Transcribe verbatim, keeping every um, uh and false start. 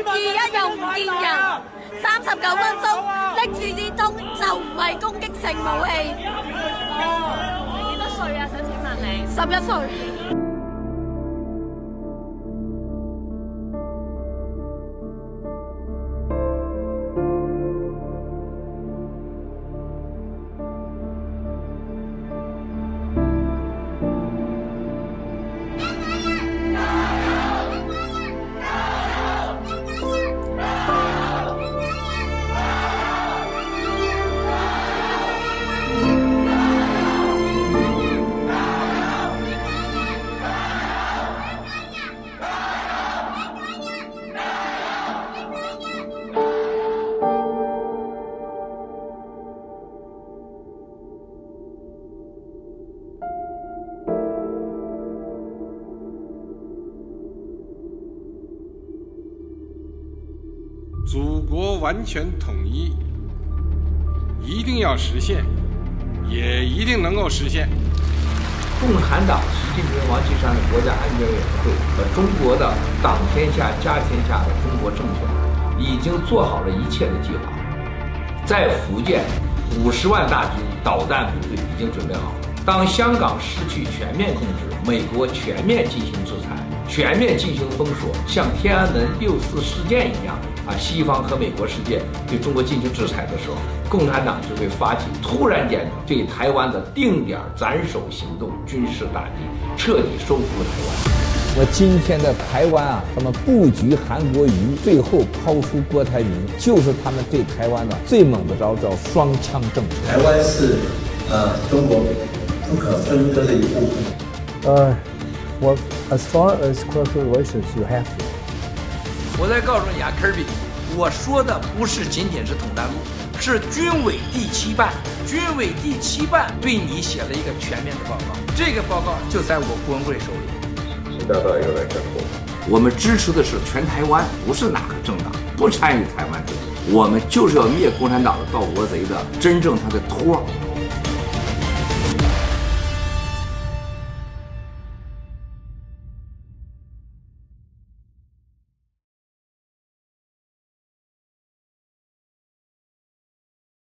二一又唔見人，三十九分鐘拎住支刀就唔係攻擊性武器。你幾多歲啊？想請問你？十一歲。 祖国完全统一一定要实现，也一定能够实现。 共产党习近平、王岐山的国家安全委员会和中国的党天下、家天下的中国政权，已经做好了一切的计划。在福建，五十万大军导弹部队已经准备好。当香港失去全面控制，美国全面进行制裁，全面进行封锁，像天安门六四事件一样。 啊，西方和美国世界对中国进行制裁的时候，共产党就会发起突然间对台湾的定点斩首行动，军事打击，彻底收复台湾。 我今天的台湾啊，他们布局韩国瑜，最后抛出郭台铭，就是他们对台湾的最猛的招，叫双枪政策。 台湾是呃中国不可分割的一部分。 呃，我 as far as cultural relations, you have to. 我再告诉你啊，科比，我说的不是仅仅是统战部，是军委第七办，军委第七办对你写了一个全面的报告，这个报告就在我顾文贵手里。 习大大又来整风。 我们支持的是全台湾，不是哪个政党，不参与台湾政治，我们就是要灭共产党的盗国贼的真正他的托。